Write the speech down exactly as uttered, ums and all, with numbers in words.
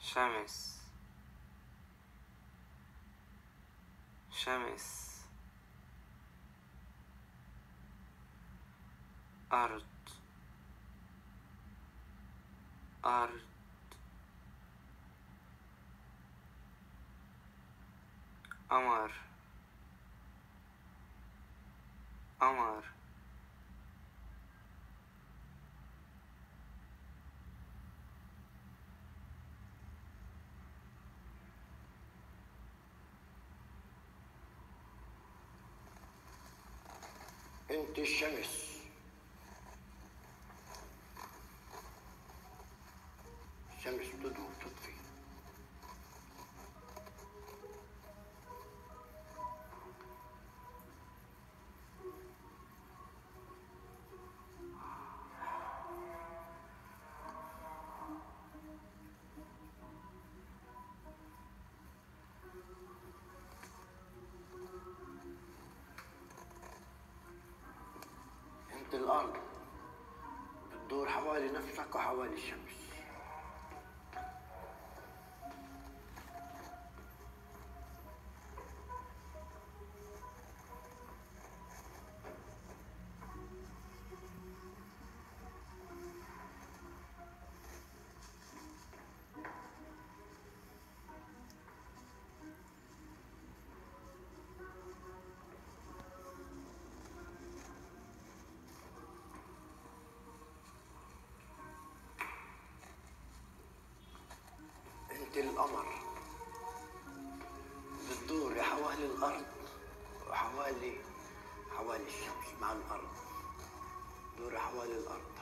شمس شمس أرض أرض قمر قمر انت الشمس، الشمس بتضوي وبتطفي. انت الارض بتدور حوالي نفسك وحوالي الشمس. انت القمر بتدور حوالي الارض وحوالي حوالي الشمس مع الارض، دور حوالي الارض.